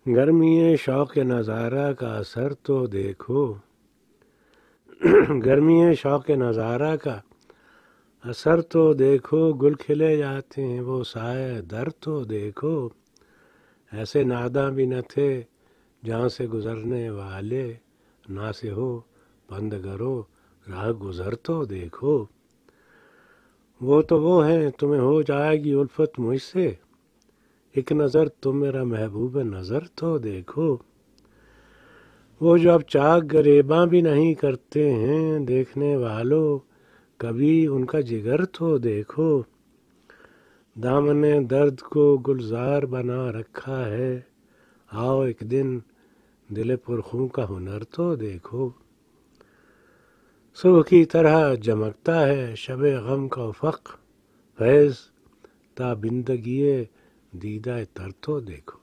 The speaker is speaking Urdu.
گرمی شوق نظارہ کا اثر تو دیکھو گرمی شوق نظارہ کا اثر تو دیکھو، گل کھلے جاتے ہیں وہ سائے در تو دیکھو، ایسے ناداں بھی نہ تھے جہاں سے گزرنے والے، نہ سے ہو بند کرو راہ گزر تو دیکھو، وہ تو وہ ہیں تمہیں ہو جائے گی الفت مجھ سے، ایک نظر تم میرا محبوب نظر تو دیکھو، وہ جو اب چاک گریباں بھی نہیں کرتے ہیں دیکھنے والوں، کبھی ان کا جگر تو دیکھو، دامن درد کو گلزار بنا رکھا ہے، آؤ ایک دن دل پرخوں کا ہنر تو دیکھو، صبح کی طرح چمکتا ہے شب غم کا افق، فیض تابندگی دیدہ تر تو دیکھو۔